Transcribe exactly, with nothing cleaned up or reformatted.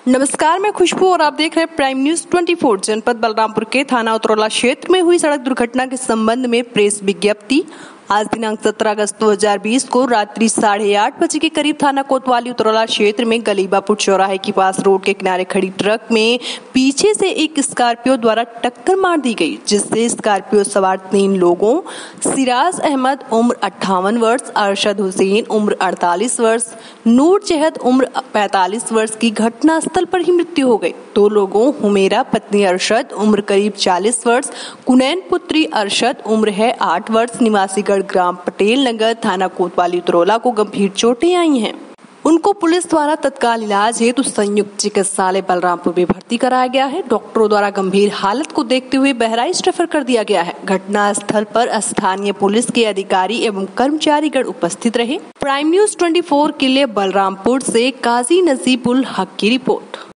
नमस्कार, मैं खुशबू और आप देख रहे हैं प्राइम न्यूज चौबीस। जनपद बलरामपुर के थाना उतरौला क्षेत्र में हुई सड़क दुर्घटना के संबंध में प्रेस विज्ञप्ति। आज दिनांक सत्रह अगस्त दो हज़ार बीस को रात्रि साढ़े आठ बजे के करीब थाना कोतवाली उतरौला क्षेत्र में गलीबापुर चौराहे के पास रोड के किनारे खड़ी ट्रक में पीछे से एक स्कॉर्पियो द्वारा टक्कर मार दी गई, जिससे स्कॉर्पियो सवार तीन लोगों सिराज अहमद उम्र अट्ठावन वर्ष, अरशद हुसैन उम्र अड़तालीस वर्ष, नूर जहद उम्र पैंतालीस वर्ष की घटनास्थल पर ही मृत्यु हो गई। दो लोगों हुमेरा पत्नी अरशद उम्र करीब चालीस वर्ष, कुनैन पुत्री अरशद उम्र है आठ वर्ष, निवासी ग्राम पटेल नगर थाना कोतवाली उतरौला को गंभीर चोटें आई हैं। उनको पुलिस द्वारा तत्काल इलाज हेतु संयुक्त चिकित्सालय बलरामपुर में भर्ती कराया गया है। डॉक्टरों द्वारा गंभीर हालत को देखते हुए बहराइच रेफर कर दिया गया है। घटना स्थल पर स्थानीय पुलिस के अधिकारी एवं कर्मचारीगण उपस्थित रहे। प्राइम न्यूज चौबीस के लिए बलरामपुर से काजी नजीबुल हक की रिपोर्ट।